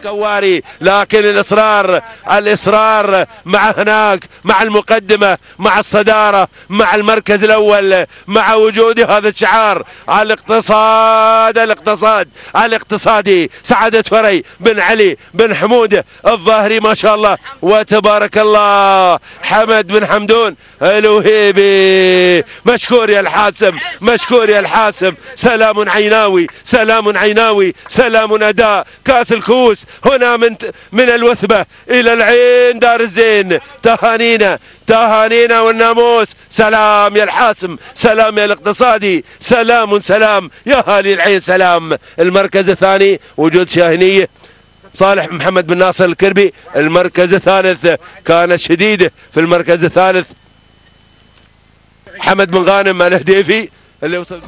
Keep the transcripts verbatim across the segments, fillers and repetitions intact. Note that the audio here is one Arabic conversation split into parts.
الكواري، لكن الإصرار الإصرار مع هناك، مع المقدمة، مع الصدارة، مع المركز الأول، مع وجود هذا الشعار. الاقتصاد الاقتصاد الاقتصادي سعادة فري بن علي بن حمود الظاهري ما شاء الله وتبارك الله. حمد بن حمدون الوهيبي، مشكور يا الحاسم، مشكور يا الحاسم. سلام عيناوي، سلام عيناوي، سلام أداء. كاس الكؤوس هنا من من الوثبة إلى العين دار الزين. تهانينا تهانينا والناموس. سلام يا الحاسم، سلام يا الاقتصادي، سلام سلام يا هالي العين. سلام. المركز الثاني وجود شاهنية صالح محمد بن ناصر الكربي. المركز الثالث كان شديد في المركز الثالث حمد بن غانم الهديفي اللي وصل.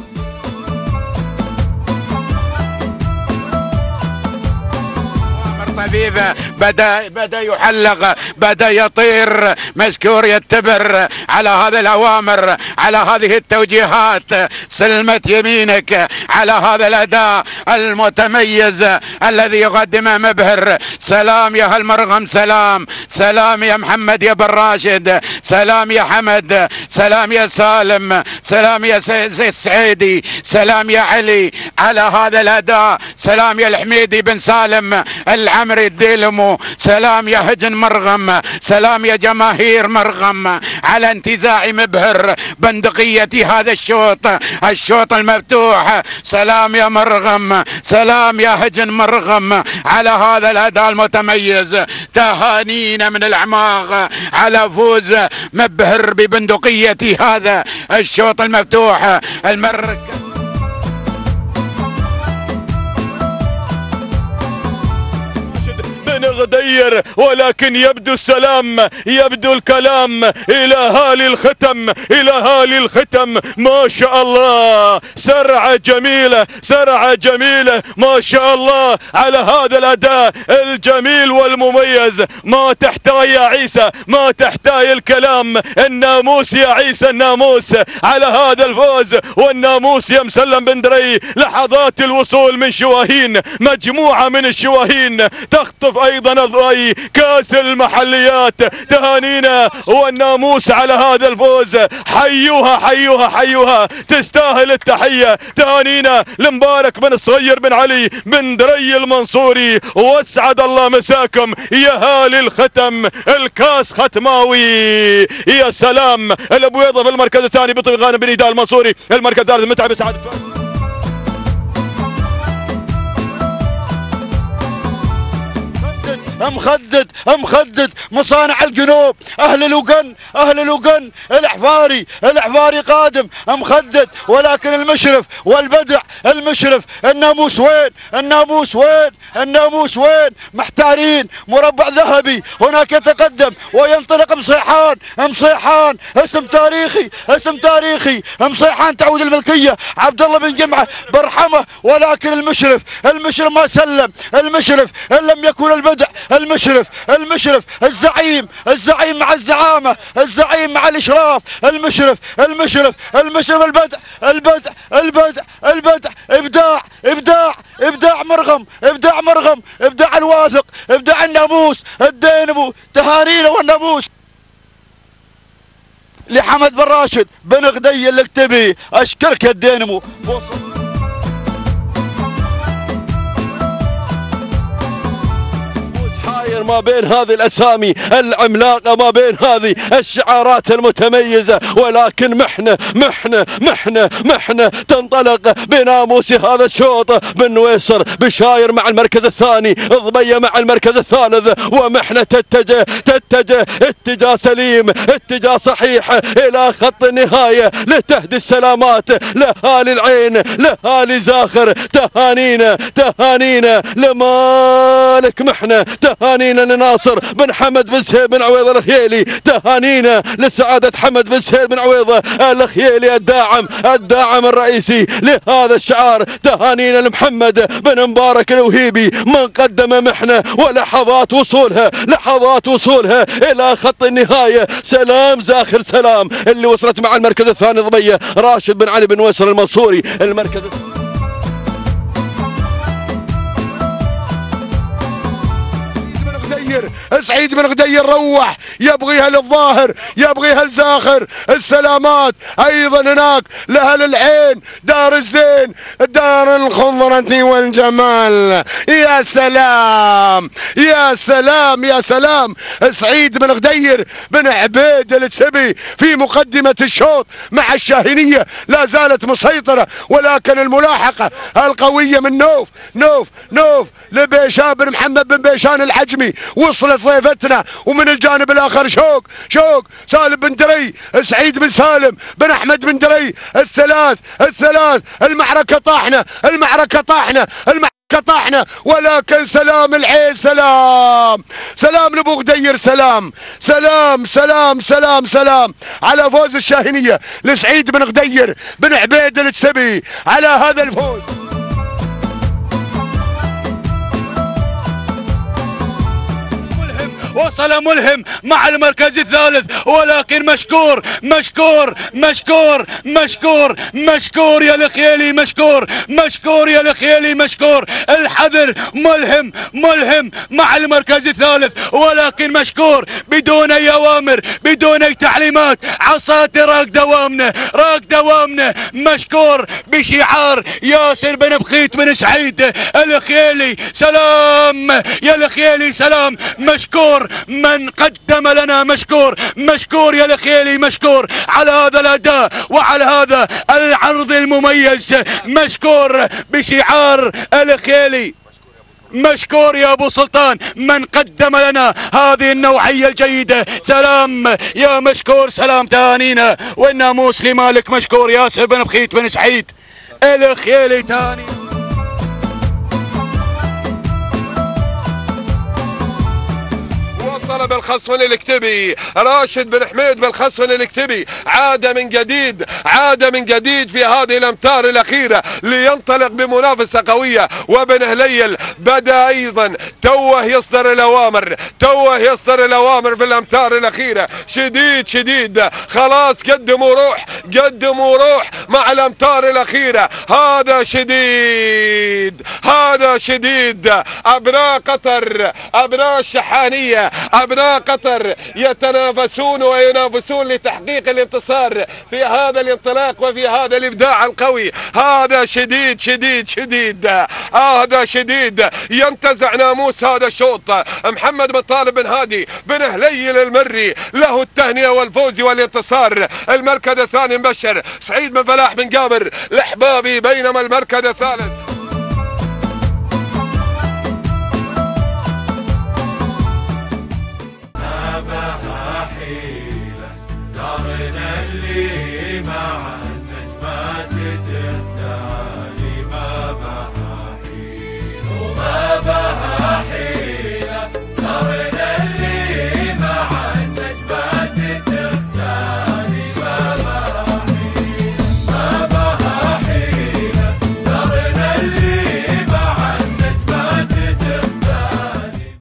طبيبه بدا بدا يحلق، بدا يطير. مشكور يتبر على هذه الاوامر، على هذه التوجيهات. سلمت يمينك على هذا الاداء المتميز الذي يقدمه مبهر. سلام يا هالمرغم، سلام سلام يا محمد يا بن راشد، سلام يا حمد، سلام يا سالم، سلام يا سي السعيدي، سلام يا علي على هذا الاداء. سلام يا الحميدي بن سالم العمري الديلمو. سلام يا هجن مرغم، سلام يا جماهير مرغم على انتزاع مبهر بندقية هذا الشوط، الشوط المفتوح. سلام يا مرغم، سلام يا هجن مرغم على هذا الاداء المتميز. تهانينا من الاعماق على فوز مبهر ببندقية هذا الشوط المفتوح. المركز غدير، ولكن يبدو السلام، يبدو الكلام إلى هالي الختم، إلى هالي الختم. ما شاء الله سرعة جميلة، سرعة جميلة ما شاء الله على هذا الأداء الجميل والمميز. ما تحتاج يا عيسى، ما تحتاج الكلام. الناموس يا عيسى، الناموس على هذا الفوز. والناموس يا مسلم بن دري. لحظات الوصول من شواهين، مجموعة من الشواهين تخطف ايضا الضي كاس المحليات. تهانينا والناموس على هذا الفوز. حيوها حيوها حيوها، تستاهل التحية. تهانينا لمبارك بن الصغير بن علي بن دري المنصوري. واسعد الله مساكم يا هالي الختم. الكاس ختماوي. يا سلام. الابويضة في المركز الثاني بطوي غانم بن هدال المنصوري. المركز الثالث متعب سعد. مخدد مخدد مصانع الجنوب، اهل الوقن اهل الوقن. الاحفاري الاحفاري قادم مخدد، ولكن المشرف والبدع. المشرف الناموس وين؟ الناموس وين؟ الناموس وين؟ محتارين. مربع ذهبي هناك يتقدم وينطلق مصيحان. مصيحان اسم تاريخي، اسم تاريخي. مصيحان تعود الملكيه. عبد الله بن جمعه برحمه، ولكن المشرف المشرف ما سلم. المشرف ان لم يكن البدع. المشرف المشرف الزعيم الزعيم مع الزعامة، الزعيم مع الإشراف. المشرف المشرف المشرف البدع البدع البدع البدع. إبداع إبداع إبداع مرغم، إبداع مرغم، إبداع الواثق، إبداع الناموس الدينمو. تهانينا والناموس لحمد بن راشد بن غدي الكتبي. أشكرك يا الدينمو. ما بين هذه الأسامي العملاقة، ما بين هذه الشعارات المتميزة، ولكن محنة محنة محنة محنة تنطلق بناموس هذا الشوط. بن نويصر بشاير مع المركز الثاني، ضبية مع المركز الثالث. ومحنة تتجه تتجه اتجاه سليم، اتجاه صحيح إلى خط النهاية لتهدي السلامات لأهالي العين، لأهالي زاخر. تهانينا تهانينا لمالك محنة. تهانينا لناصر بن حمد بن سهيل بن عويضة الخيالي. تهانينا لسعادة حمد بن سهيل بن عويضة الخيالي الداعم الداعم الرئيسي لهذا الشعار. تهانينا لمحمد بن مبارك الوهيبي من قدم محنة ولحظات وصولها، لحظات وصولها إلى خط النهاية. سلام زاخر سلام اللي وصلت مع المركز الثاني ضبية راشد بن علي بن ويصل المنصوري. المركز غدير. سعيد بن غدير روح يبغيها للظاهر، يبغيها لزاخر. السلامات ايضا هناك لاهل العين، دار الزين، دار الخضرة والجمال. يا سلام يا سلام يا سلام. سعيد بن غدير بن عبيد التبي في مقدمة الشوط مع الشاهينية لا زالت مسيطرة، ولكن الملاحقة القوية من نوف نوف نوف لبيشان بن محمد بن بيشان العجمي. وصلت ضيفتنا ومن الجانب الاخر شوق شوق سالم بن دري، سعيد بن سالم بن احمد بن دري. الثلاث الثلاث المعركة طاحنة، المعركة طاحنة، المعركة طاحنة، ولكن سلام العين. سلام سلام لابو غدير. سلام سلام سلام سلام سلام على فوز الشاهينية لسعيد بن غدير بن عبيد التبي على هذا الفوز. وصل ملهم مع المركز الثالث، ولكن مشكور مشكور مشكور مشكور مشكور يا الخيلي، مشكور مشكور يا الخيلي، مشكور. الحذر ملهم ملهم مع المركز الثالث، ولكن مشكور بدون اي اوامر، بدون اي تعليمات. عصاتي راق دوامنا، راق دوامنا. مشكور بشعار ياسر بن بخيت بن سعيد الخيلي. سلام يا الخيلي سلام. مشكور من قدم لنا، مشكور مشكور يا الخيلي، مشكور على هذا الاداء وعلى هذا العرض المميز. مشكور بشعار الخيلي، مشكور يا ابو سلطان من قدم لنا هذه النوعية الجيدة. سلام يا مشكور، سلام تهانينا والناموس لمالك. مشكور ياسر بن بخيت بن سعيد الخيلي تاني. وصل بالخصفن الكتبي راشد بن حميد بالخصفن الكتبي، عاد من جديد، عاد من جديد في هذه الامتار الاخيره لينطلق بمنافسه قويه. وبن هليل بدا ايضا توه يصدر الاوامر، توه يصدر الاوامر في الامتار الاخيره. شديد شديد خلاص قدموا روح، قدموا روح مع الامتار الاخيره. هذا شديد، هذا شديد. ابناء قطر، ابناء الشحانيه، ابناء قطر يتنافسون وينافسون لتحقيق الانتصار في هذا الانطلاق وفي هذا الابداع القوي. هذا شديد شديد شديد، هذا شديد. ينتزع ناموس هذا الشوط محمد بن طالب بن هادي بن هليل المري، له التهنئه والفوز والانتصار. المركز الثاني مبشر سعيد بن فلاح بن جابر الاحبابي، بينما المركز الثالث بها حيلة دارنا